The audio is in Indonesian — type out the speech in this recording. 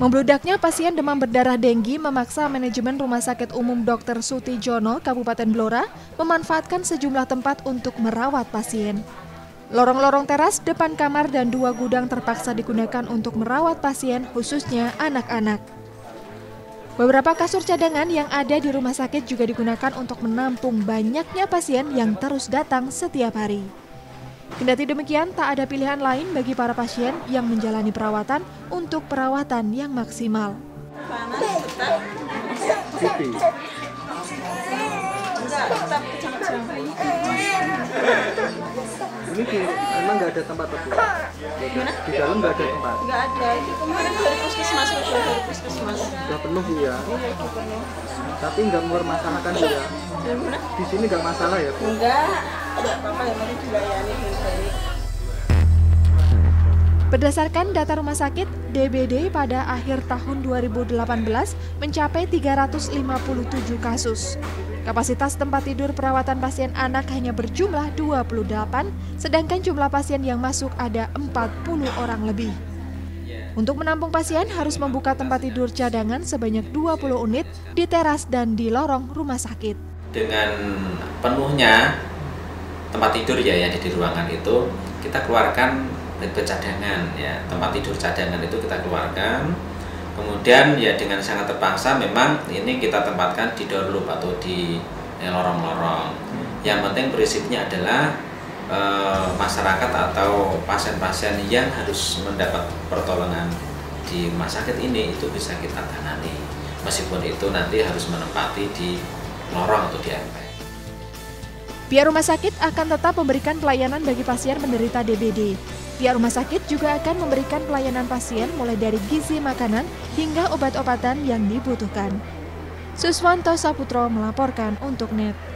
Membludaknya pasien demam berdarah denggi memaksa manajemen Rumah Sakit Umum Dr. Sutijono, Kabupaten Blora, memanfaatkan sejumlah tempat untuk merawat pasien. Lorong-lorong teras, depan kamar, dan 2 gudang terpaksa digunakan untuk merawat pasien, khususnya anak-anak. Beberapa kasur cadangan yang ada di rumah sakit juga digunakan untuk menampung banyaknya pasien yang terus datang setiap hari. Kendati demikian, tak ada pilihan lain bagi para pasien yang menjalani perawatan untuk perawatan yang maksimal. Ini emang nggak ada tempat tebu? Di dalam nggak ada tempat? Nggak ada, itu kemarin dari puskesmas, Udah penuh ya? Iya, itu penuh. Tapi nggak mempermasalahkan ya? Di sini nggak masalah ya? Nggak apa-apa, yang penting dilayani dengan baik. Berdasarkan data rumah sakit, DBD pada akhir tahun 2018 mencapai 357 kasus. Kapasitas tempat tidur perawatan pasien anak hanya berjumlah 28, sedangkan jumlah pasien yang masuk ada 40 orang lebih. Untuk menampung pasien harus membuka tempat tidur cadangan sebanyak 20 unit di teras dan di lorong rumah sakit. Dengan penuhnya tempat tidur ya yang ada di ruangan itu, kita keluarkan bed cadangan ya, tempat tidur cadangan itu kita keluarkan. Kemudian ya dengan sangat terpaksa memang ini kita tempatkan di door loop atau di lorong-lorong. Yang penting prinsipnya adalah masyarakat atau pasien-pasien yang harus mendapat pertolongan di rumah sakit ini itu bisa kita tangani, meskipun itu nanti harus menempati di lorong atau di RP. Pihak rumah sakit akan tetap memberikan pelayanan bagi pasien menderita DBD. Pihak rumah sakit juga akan memberikan pelayanan pasien mulai dari gizi makanan hingga obat-obatan yang dibutuhkan. Suswanto Saputro melaporkan untuk NET.